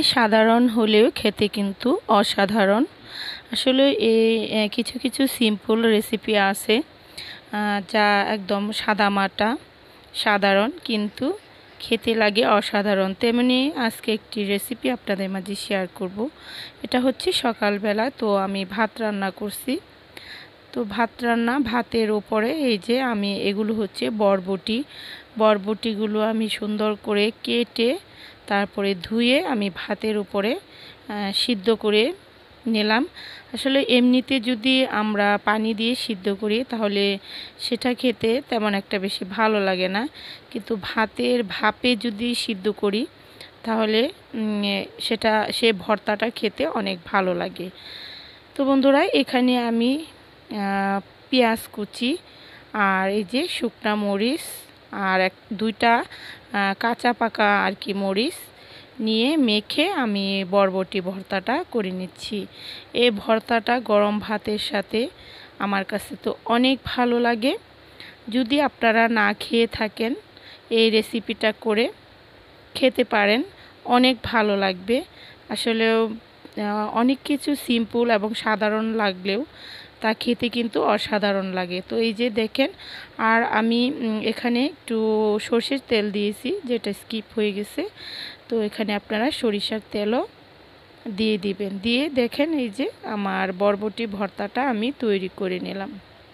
সাধারণ হলেও খেতে কিন্তু অসাধারণ। আসলে এই কিছু কিছু সিম্পল রেসিপি আছে যা একদম সাদামাটা সাধারণ, কিন্তু খেতে লাগে অসাধারণ। তেমনি আজকে একটি রেসিপি আপনাদের মাঝে শেয়ার করব। এটা হচ্ছে সকালবেলা তো আমি ভাত রান্না করছি। তো ভাতের ওপরে এই যে আমি এগুলো হচ্ছে বরবটিগুলো আমি সুন্দর করে কেটে তারপরে ধুয়ে আমি ভাতের উপরে সিদ্ধ করে নিলাম। আসলে এমনিতে যদি আমরা পানি দিয়ে সিদ্ধ করি তাহলে সেটা খেতে তেমন একটা বেশি ভালো লাগে না, কিন্তু ভাতের ভাপে যদি সিদ্ধ করি তাহলে সে ভর্তাটা খেতে অনেক ভালো লাগে। তো বন্ধুরা, এখানে আমি পেঁয়াজ কুচি আর এই যে শুকনা মরিচ আর দুইটা কাঁচা পাকা আর কি মরিচ নিয়ে মেখে আমি বরবটি ভর্তাটা করে নিচ্ছি। এই ভর্তাটা গরম ভাতের সাথে আমার কাছে তো অনেক ভালো লাগে। যদি আপনারা না খেয়ে থাকেন এই রেসিপিটা করে খেতে পারেন, অনেক ভালো লাগবে। আসলেও অনেক কিছু সিম্পল এবং সাধারণ লাগলেও তা খেতে কিন্তু অসাধারণ লাগে। তো এই যে দেখেন, আর আমি এখানে একটু সরষের তেল দিয়েছি, যেটা স্কিপ হয়ে গেছে। তো এখানে আপনারা সরিষার তেলও দিয়ে দিবেন। দিয়ে দেখেন এই যে আমার বরবটি ভর্তাটা আমি তৈরি করে নিলাম।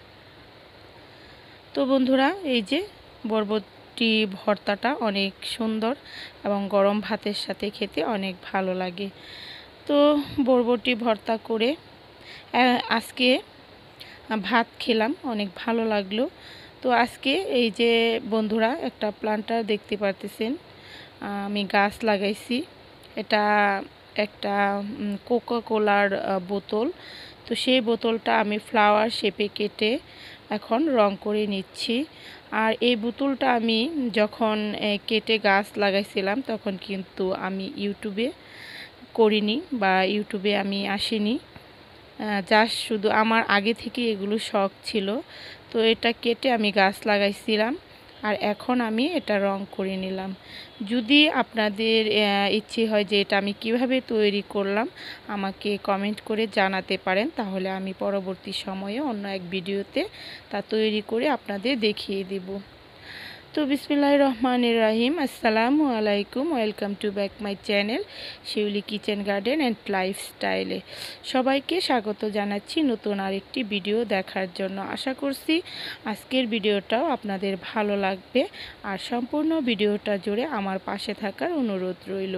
তো বন্ধুরা, এই যে বরবটি ভর্তাটা অনেক সুন্দর এবং গরম ভাতের সাথে খেতে অনেক ভালো লাগে। তো বরবটি ভর্তা করে আজকে ভাত খেলাম, অনেক ভালো লাগলো। তো আজকে এই যে বন্ধুরা একটা প্লান্টার দেখতে পারতেছেন, আমি গাছ লাগাইছি। এটা একটা কোকা কোলার বোতল। তো সেই বোতলটা আমি ফ্লাওয়ার শেপে কেটে এখন রং করে নিচ্ছি। আর এই বোতলটা আমি যখন কেটে গাছ লাগাইছিলাম তখন কিন্তু আমি ইউটিউবে করিনি বা ইউটিউবে আমি আসিনি, জাস্ট শুধু আমার আগে থেকে এগুলো শখ ছিল। তো এটা কেটে আমি গাছ লাগাইছিলাম আর এখন আমি এটা রং করে নিলাম। যদি আপনাদের ইচ্ছে হয় যে এটা আমি কিভাবে তৈরি করলাম আমাকে কমেন্ট করে জানাতে পারেন, তাহলে আমি পরবর্তী সময়ে অন্য এক ভিডিওতে তা তৈরি করে আপনাদের দেখিয়ে দেব। তো বিসমিল্লাহির রহমানির রহিম, আসসালামু আলাইকুম, welcome to back my channel Shiuli kitchen garden and লাইফস্টাইলে। সবাইকে স্বাগত জানাচ্ছি নতুন আরেকটি ভিডিও দেখার জন্য। আশা করছি আজকের ভিডিওটাও আপনাদের ভালো লাগবে আর সম্পূর্ণ ভিডিওটা জুড়ে আমার পাশে থাকার অনুরোধ রইল।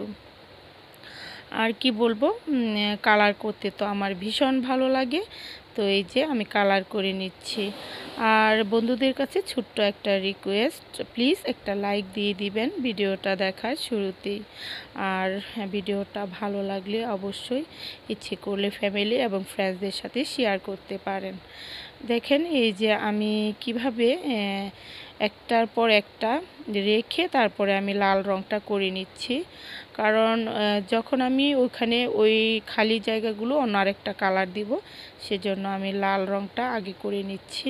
আর কি বলবো, কালার করতে তো আমার ভীষণ ভালো লাগে। তো এই যে আমি কালার করে নিচ্ছি। আর বন্ধুদের কাছে ছোট্ট একটা রিকোয়েস্ট, প্লিজ একটা লাইক দিয়ে দিবেন ভিডিওটা দেখার শুরুতেই। আর ভিডিওটা ভালো লাগলে অবশ্যই ইচ্ছে করলে ফ্যামিলি এবং ফ্রেন্ডসদের সাথে শেয়ার করতে পারেন। দেখেন এই যে আমি কিভাবে একটার পর একটা রেখে তারপরে আমি লাল রঙটা করে নিচ্ছি, কারণ যখন আমি ওখানে ওই খালি জায়গাগুলো অন্য আরেকটা কালার দিব, সেজন্য আমি লাল রঙটা আগে করে নিচ্ছি।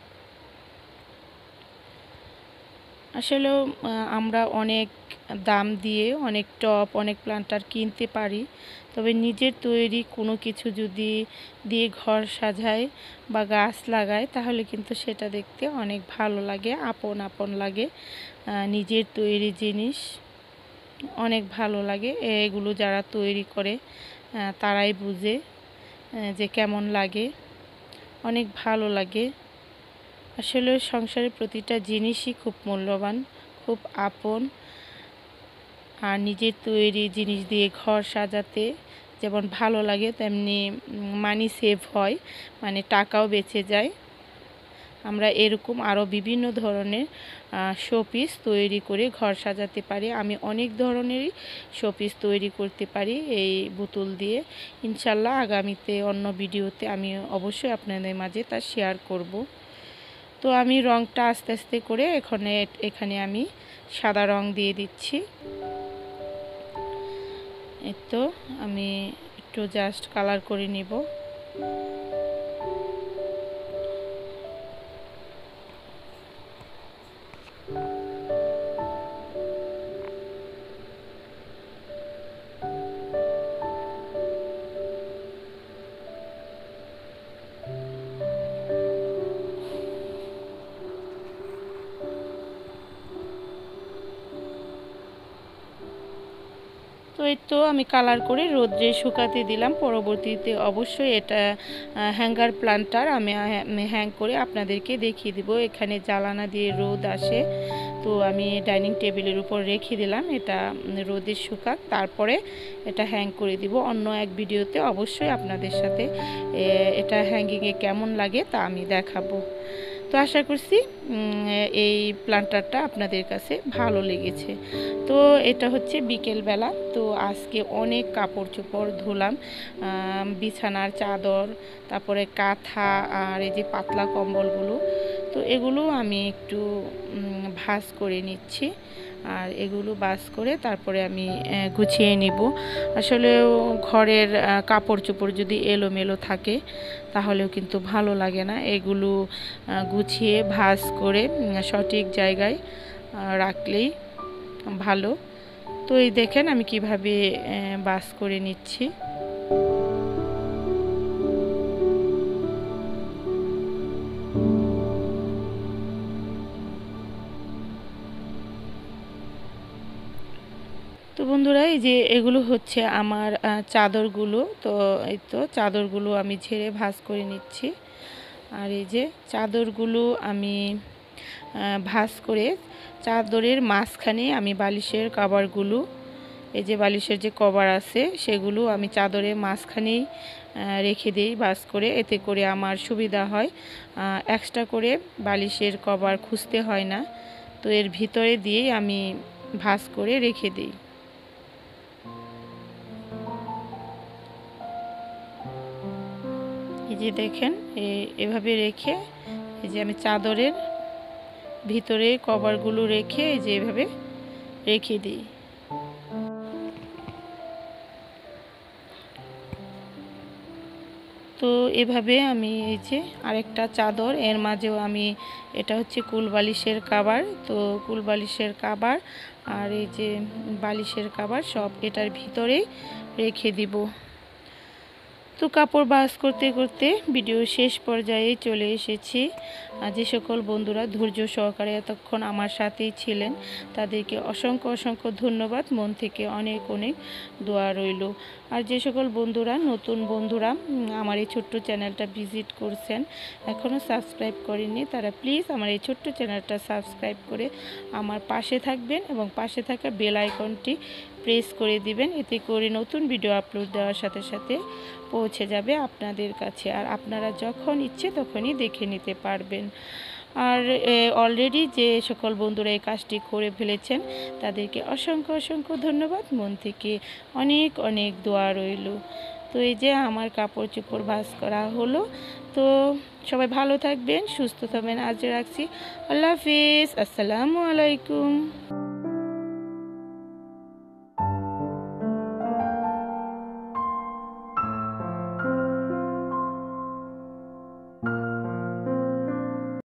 আসলেও আমরা অনেক দাম দিয়ে অনেক টব অনেক প্লান্টার কিনতে পারি, তবে নিজের তৈরি কোনো কিছু যদি দিয়ে ঘর সাজায় বা গাছ লাগায় তাহলে কিন্তু সেটা দেখতে অনেক ভালো লাগে, আপন আপন লাগে। নিজের তৈরি জিনিস অনেক ভালো লাগে। এগুলো যারা তৈরি করে তারাই বুঝে যে কেমন লাগে, অনেক ভালো লাগে। আসলে সংসারের প্রতিটা জিনিসই খুব মূল্যবান, খুব আপন। আর নিজের তৈরি জিনিস দিয়ে ঘর সাজাতে যেমন ভালো লাগে তেমনি মানি সেভ হয়, মানে টাকাও বেঁচে যায়। আমরা এরকম আরও বিভিন্ন ধরনের শোপিস তৈরি করে ঘর সাজাতে পারি। আমি অনেক ধরনেরই শোপিস তৈরি করতে পারি এই বোতল দিয়ে। ইনশাল্লাহ আগামীতে অন্য ভিডিওতে আমি অবশ্যই আপনাদের মাঝে তা শেয়ার করব। তো আমি রঙটা আস্তে আস্তে করে এখানে আমি সাদা রং দিয়ে দিচ্ছি। এই তো আমি একটু জাস্ট কালার করে নিব। এই তো আমি কালার করে রোদ্রে শুকাতে দিলাম। পরবর্তীতে অবশ্যই এটা হ্যাঙ্গার প্লান্টার আমি হ্যাং করে আপনাদেরকে দেখিয়ে দিব। এখানে জ্বালানা দিয়ে রোদ আসে, তো আমি ডাইনিং টেবিলের উপর রেখে দিলাম এটা রোদে শুকাক, তারপরে এটা হ্যাং করে দিব। অন্য এক ভিডিওতে অবশ্যই আপনাদের সাথে এটা হ্যাঙ্গিংয়ে কেমন লাগে তা আমি দেখাবো। তো আশা করছি এই প্লান্টারটা আপনাদের কাছে ভালো লেগেছে। তো এটা হচ্ছে বিকেলবেলা। তো আজকে অনেক কাপড় চোপড় ধুলাম, বিছানার চাদর, তারপরে কাঁথা আর এই যে পাতলা কম্বলগুলো। তো এগুলো আমি একটু ভাঁজ করে নিচ্ছি, আর এগুলো ভাঁজ করে তারপরে আমি গুছিয়ে নিব। আসলে ঘরের কাপড় চোপড় যদি এলোমেলো থাকে তাহলেও কিন্তু ভালো লাগে না। এগুলো গুছিয়ে ভাঁজ করে সঠিক জায়গায় রাখলেই ভালো। তো এই দেখেন আমি কিভাবে ভাঁজ করে নিচ্ছি। তো বন্ধুরা, এই যে এগুলো হচ্ছে আমার চাদরগুলো। তো এই তো চাদরগুলো আমি ঝেড়ে ভাঁজ করে নিচ্ছি। আর এই যে চাদরগুলো আমি ভাঁজ করে চাদরের মাঝখানে আমি বালিশের কভারগুলো, এই যে বালিশের যে কভার আছে সেগুলো আমি চাদরের মাঝখানেই রেখে দিই ভাঁজ করে। এতে করে আমার সুবিধা হয়, এক্সট্রা করে বালিশের কভার খুঁজতে হয় না। তো এর ভিতরে দিয়েই আমি ভাঁজ করে রেখে দিই। এই যে দেখেন এভাবে রেখে এই যে আমি চাদরের ভিতরে কভারগুলো রেখে এই যে এভাবে রেখে দিই। তো এভাবে আমি এই যে আরেকটা চাদর, এর মাঝেও আমি এটা হচ্ছে কুলবালিশের কভার। তো কুলবালিশের কভার আর এই যে বালিশের কভার সব এটার ভিতরেই রেখে দিব। তো কাপড় ভাঁজ করতে করতে ভিডিও শেষ পর্যায়ে চলে এসেছি। যে সকল বন্ধুরা ধৈর্য সহকারে এতক্ষণ আমার সাথেই ছিলেন তাদেরকে অসংখ্য অসংখ্য ধন্যবাদ, মন থেকে অনেক অনেক দোয়া রইল। আর যে সকল বন্ধুরা নতুন বন্ধুরা আমার এই ছোট্ট চ্যানেলটা ভিজিট করছেন, এখনও সাবস্ক্রাইব করেননি, তারা প্লিজ আমার এই ছোট্ট চ্যানেলটা সাবস্ক্রাইব করে আমার পাশে থাকবেন এবং পাশে থাকা বেল আইকনটি প্রেস করে দিবেন। এতে করে নতুন ভিডিও আপলোড দেওয়ার সাথে সাথে পৌঁছে যাবে আপনাদের কাছে, আর আপনারা যখন ইচ্ছে তখনই দেখে নিতে পারবেন। আর অলরেডি যে সকল বন্ধুরা এই কাজটি করে ফেলেছেন তাদেরকে অসংখ্য অসংখ্য ধন্যবাদ, মন থেকে অনেক অনেক দোয়া রইল। তো এই যে আমার কাপড় চোপড় ভাঁজ করা হলো। তো সবাই ভালো থাকবেন, সুস্থ থাকবেন। আজ রাখছি, আল্লাহ হাফিজ, আসসালামু আলাইকুম।